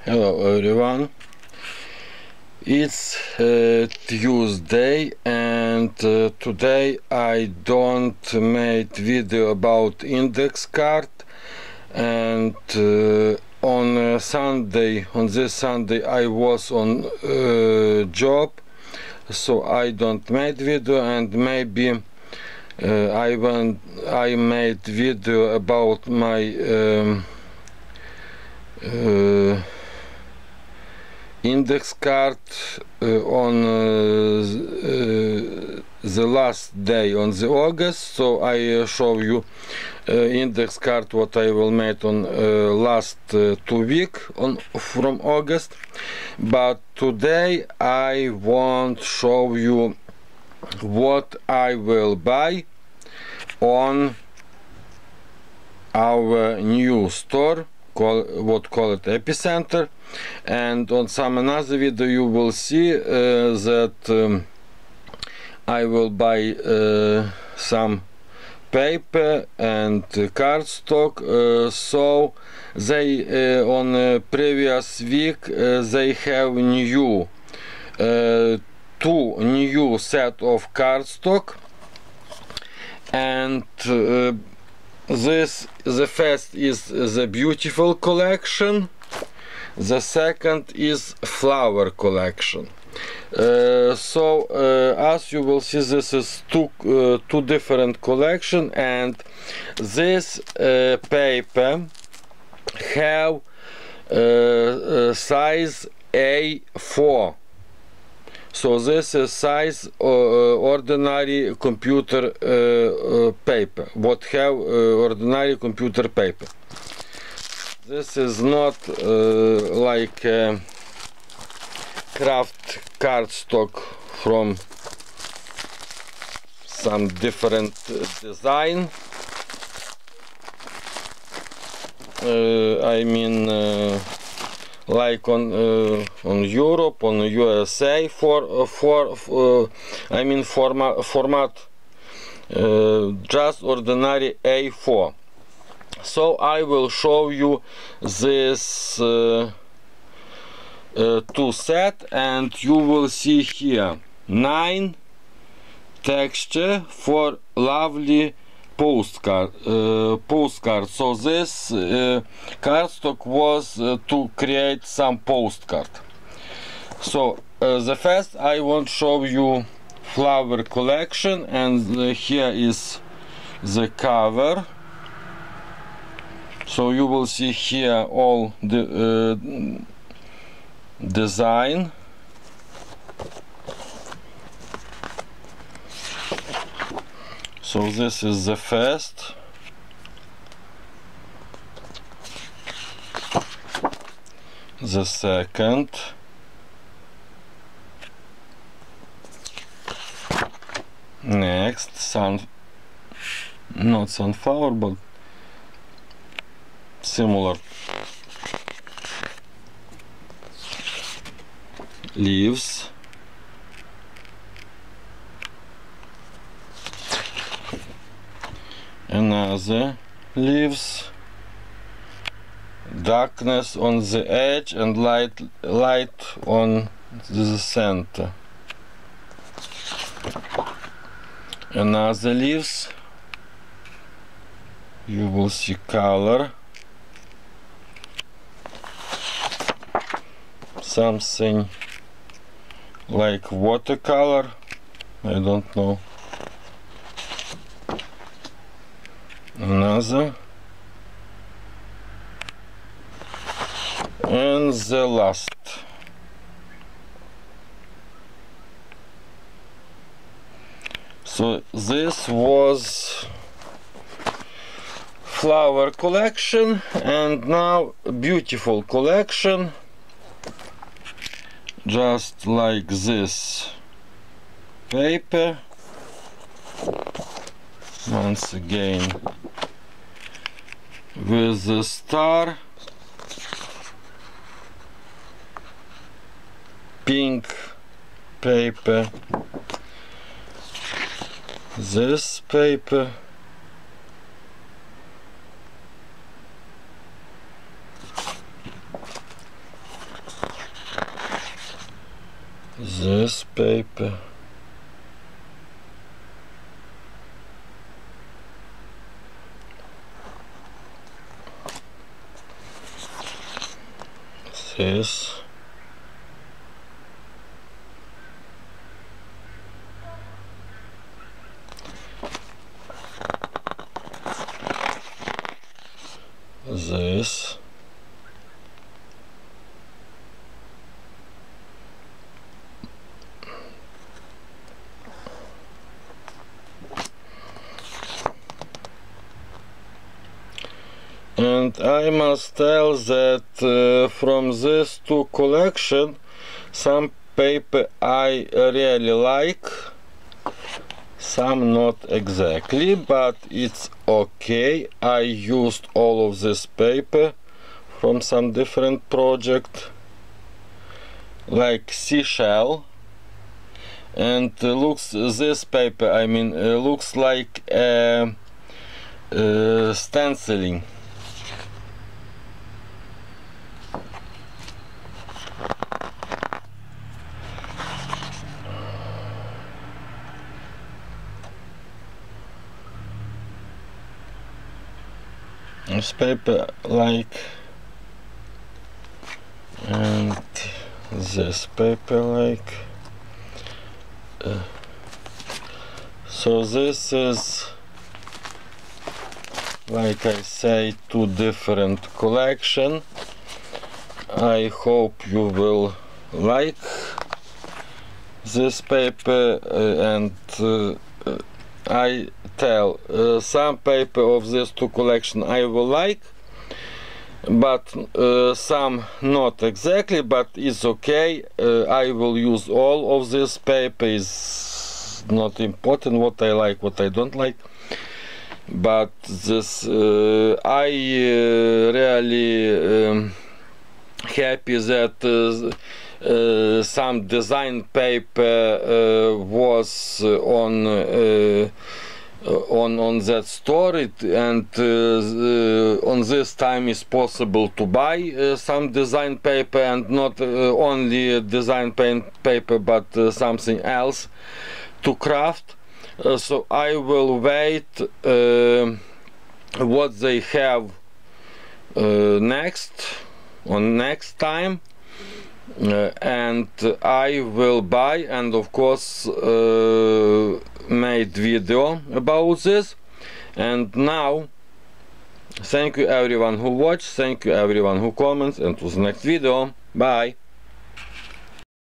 Hello everyone, it's Tuesday and today I don't make video about index card, and on this Sunday I was on job, so I don't make video, and maybe I made video about my index card on the last day on the August, so I show you index card what I will make on last 2 week from August. But today I want show you what I will buy on our new store, call it Epicenter, and on some another video you will see that I will buy some paper and cardstock. So they on previous week they have new 2 new set of cardstock, and the first is the beautiful collection, the second is flower collection. So as you will see, this is two different collection, and this paper have size A4. So this is size ordinary computer paper, what have ordinary computer paper. This is not like craft cardstock from some different design. I mean like on Europe, on USA, I mean format just ordinary A4. So I will show you this 2 set, and you will see here 9 texture for lovely postcard. So this cardstock was to create some postcard. So the first I want to show you flower collection, and here is the cover. So you will see here all the design. So this is the first. The second. Next, not sunflower, but similar leaves. Another leaves, darkness on the edge and light on the center. Another leaves, you will see color, something like watercolor, I don't know. Another, and the last. So this was flower collection, and now beautiful collection, just like this paper. Once again with the star, pink paper, this paper, this paper. This. This. And I must tell that from these two collections, some paper I really like, some not exactly, but it's okay. I used all of this paper from some different project, like seashell, and looks this paper, I mean, looks like stenciling. This paper like, and this paper like. So this is, like I say, two different collection. I hope you will like this paper, and I tell some paper of these two collection I will like, but some not exactly, but it's okay. I will use all of this paper. Is not important what I like, what I don't like, but this I really happy that some design paper was on that store, and on this time is possible to buy some design paper, and not only design paper, but something else to craft. So I will wait what they have next time, and I will buy, and of course made video about this. And now, thank you everyone who watched, thank you everyone who comments, and to the next video. Bye.